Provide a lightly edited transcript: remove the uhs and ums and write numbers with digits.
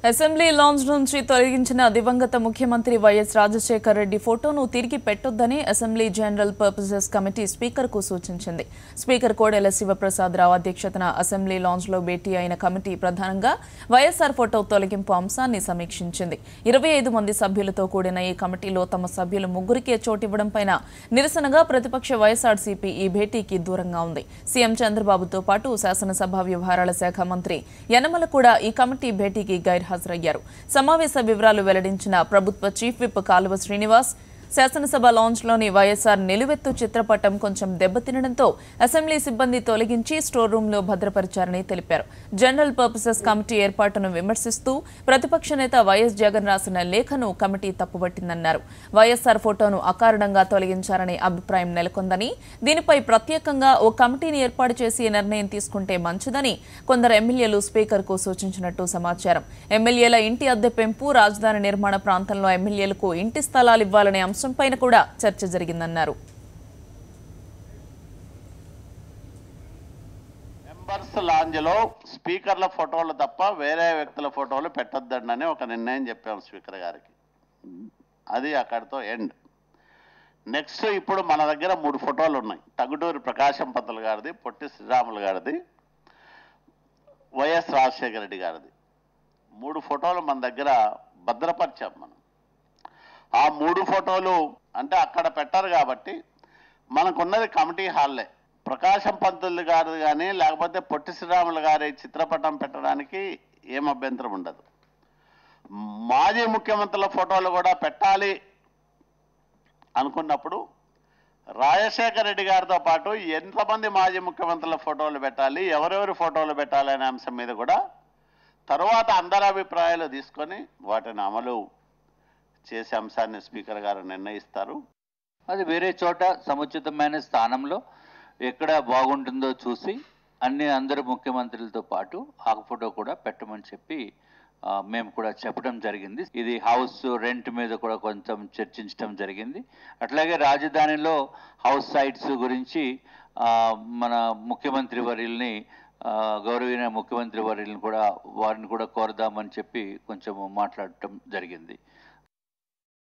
Assembly lounge నుంచి తొలగించిన దివంగత ముఖ్యమంత్రి వైఎస్ రాజశేఖర్ రెడ్డి ఫోటోను తిరిగి పెట్టొద్దని అసెంబ్లీ జనరల్ పర్పసెస్ కమిటీ స్పీకర్కు సూచించింది. స్పీకర్ కోడెల శివప్రసాదరావు అధ్యక్షతన అసెంబ్లీ లాంజ్లో భేటీ అయిన కమిటీ ప్రధానంగా వైఎస్ఆర్ ఫోటో తొలగింపు అంశాన్ని సమీక్షించింది. 25 మంది సభ్యులతో కూడిన ఈ కమిటీలో తమ సభ్యులు ముగ్గురికే చోటివ్వడంపై నిరసనగా ప్రతిపక్ష వైఎస్ఆర్సీపీ ఈ భేటీకి దూరంగా ఉంది. సీఎం చంద్రబాబుతో పాటు శాసనసభ వ్యవహారాల శాఖ మంత్రి యనమల కూడా ఈ కమిటీ భేటీకి హాజరయ్యారు. సమావేశ వివరాలు వెల్లడించిన ప్రభుత్వ చీఫ్ విప్ కాలువ శ్రీనివాస్, శాసనసభ లాంజ్లోని వైఎస్ఆర్ నిలువెత్తు చిత్రపటం కొంచెం దెబ్బతినడంతో అసెంబ్లీ సిబ్బంది తొలగించి స్టోర్ రూంలో భద్రపరిచారని తెలిపారు. జనరల్ పర్పసెస్ కమిటీ ఏర్పాటును విమర్శిస్తూ ప్రతిపక్ష నేత వైఎస్ జగన్ రాసిన లేఖను కమిటీ తప్పుపట్టిందన్నారు. వైఎస్ఆర్ ఫోటోను అకారణంగా తొలగించారనే అభిప్రాయం నెలకొందని, దీనిపై ప్రత్యేకంగా ఓ కమిటీని ఏర్పాటు చేసి నిర్ణయం తీసుకుంటే మంచిదని కొందరు ఎమ్మెల్యేలు స్పీకర్కు సూచించినట్టు సమాచారం. ఎమ్మెల్యేల ఇంటి అద్దె పెంపు, రాజధాని నిర్మాణ ప్రాంతంలో ఎమ్మెల్యేలకు ఇంటి స్థలాలు ఇవ్వాలనే అంశంపైన కూడా చర్చ జరిగిందన్నారు. మెంబర్స్ లాంజ్లో స్పీకర్ల ఫోటోలు తప్ప వేరే వ్యక్తుల ఫోటోలు పెట్టొద్దండి ఒక నిర్ణయం చెప్పాం స్పీకర్ గారికి. అది అక్కడితో ఎండ్. నెక్స్ట్ ఇప్పుడు మన దగ్గర 3 ఫోటోలు ఉన్నాయి. టంగుటూరి ప్రకాశం పంతులు గారిది, పొట్టి శ్రీరాములు గారిది, వైఎస్ రాజశేఖర రెడ్డి గారిది. 3 ఫోటోలు మన దగ్గర భద్రపరిచాం. మనం ఆ 3 ఫోటోలు అంటే అక్కడ పెట్టారు కాబట్టి మనకున్నది కమిటీ హాల్లే. ప్రకాశం పంతులు గారు కానీ లేకపోతే పొట్టి శ్రీరాములు గారి చిత్రపటం పెట్టడానికి ఏం అభ్యంతరం ఉండదు. మాజీ ముఖ్యమంత్రుల ఫోటోలు కూడా పెట్టాలి అనుకున్నప్పుడు రాజశేఖర రెడ్డి గారితో పాటు ఎంతమంది మాజీ ముఖ్యమంత్రుల ఫోటోలు పెట్టాలి, ఎవరెవరి ఫోటోలు పెట్టాలి అనే అంశం మీద కూడా తరువాత అందరి అభిప్రాయాలు తీసుకొని వాటిని అమలు చేసే అంశాన్ని స్పీకర్ గారు నిర్ణయిస్తారు. అది వేరే చోట సముచితమైన స్థానంలో ఎక్కడ బాగుంటుందో చూసి అందరు ముఖ్యమంత్రులతో పాటు ఆ ఫోటో కూడా పెట్టమని చెప్పి మేము కూడా చెప్పడం జరిగింది. ఇది హౌస్ రెంట్ మీద కూడా కొంచెం చర్చించడం జరిగింది. అట్లాగే రాజధానిలో హౌస్ సైట్స్ గురించి మన ముఖ్యమంత్రి వర్యుల్ని గౌరవనీయ ముఖ్యమంత్రి వర్యుల్ని కూడా వారిని కూడా కోరదామని చెప్పి కొంచెం మాట్లాడటం జరిగింది.